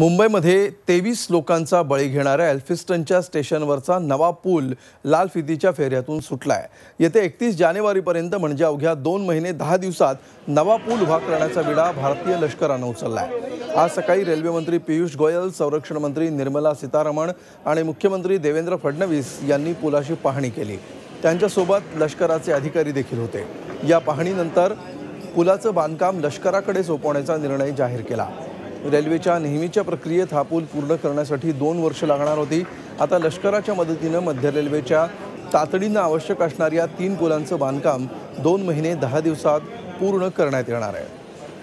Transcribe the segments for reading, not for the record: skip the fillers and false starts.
मुंबईमध्ये 23 लोकांचा बळी घेणाऱ्या एल्फिस्टनच्या स्टेशनवरचा नवा पूल लाल फितीच्या फेऱ्यातून सुटलाय। येत्या 31 जानेवारीपर्यंत म्हणजे अवघ्या 2 महिने 10 दिवसात नवा पूल उभा करण्याचा विडा भारतीय लष्कराने उचललाय। आज सकाळी रेल्वे मंत्री पीयूष गोयल, संरक्षण मंत्री निर्मला सीतारमण आणि मुख्यमंत्री देवेंद्र फडणवीस यांनी पुलाची पाहणी केली। त्यांच्यासोबत लष्कराचे अधिकारी देखील होते। या पाहणीनंतर पुलाचं बांधकाम लष्कराकडे सोपवण्याचा निर्णय जाहीर केला। रेल्वेच्या नेहमीच्या प्रक्रियेत हा पूल पूर्ण करण्यासाठी 2 वर्ष लागणार होती। आता लष्कराच्या मदतीने मध्य रेल्वेच्या तातडीने आवश्यक असणाऱ्या 3 पुलांचं बांधकाम 2 महिने 10 दिवसात पूर्ण करण्यात येणार आहे।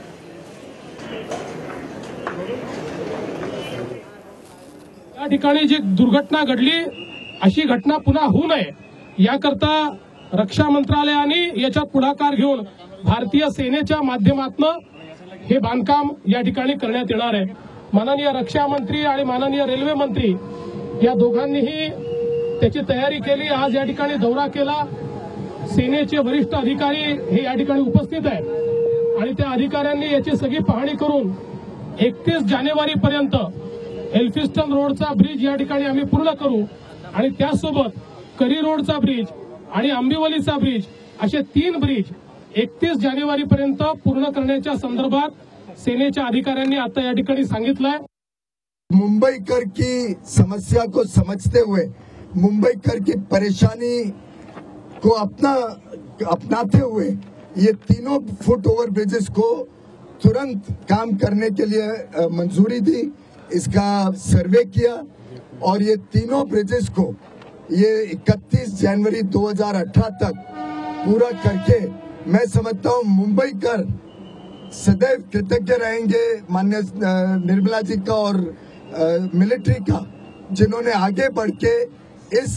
या ठिकाणी जी दुर्घटना घडली अशी घटना पुन्हा होऊ नये याकरता रक्षा मंत्रालयाने याच्यात पुढाकार घेऊन भारतीय सेनेच्या माध्यमातून हे बांधकाम या ठिकाणी करण्यात येणार आहे। माननीय रक्षा मंत्री आणि माननीय रेल्वे मंत्री या दोघांनीही त्याची तयारी केली। आज या ठिकाणी दौरा केला। सेनेचे वरिष्ठ अधिकारी हे या ठिकाणी उपस्थित आहेत आणि त्या अधिकाऱ्यांनी याची सगळी पाहणी करून 31 जानेवारीपर्यंत एल्फिस्टन रोडचा ब्रिज या ठिकाणी आम्ही पूर्ण करू आणि त्यासोबत करी रोडचा ब्रिज आणि आंबिवलीचा ब्रिज असे 3 ब्रिज 31 जानेवारीपर्यंत पूर्ण करण्याच्या संदर्भात सेनेच्या अधिकाऱ्यांनी आता या ठिकाणी सांगितलंय। मुंबईकर की समस्या को समझते हुए, मुंबईकर की परेशानी को अपनाते हुए ये तीनों फुट ओवर ब्रिजेस को तुरंत काम करने के लिए मंजूरी दी। इसका सर्वे किया और ये तीनों ब्रिजेस को ये 31 जनवरी 2018 तक पूरा करके मैं समझता हूँ मुंबईकर सदैव कृतज्ञ रहेंगे माननीय निर्मला जी का और मिलिट्री का, जिन्होंने आगे बढ़ के इस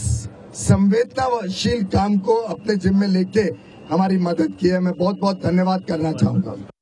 संवेदनाशील काम को अपने जिम्मे लेके हमारी मदद की है। मैं बहुत बहुत धन्यवाद करना चाहूंगा।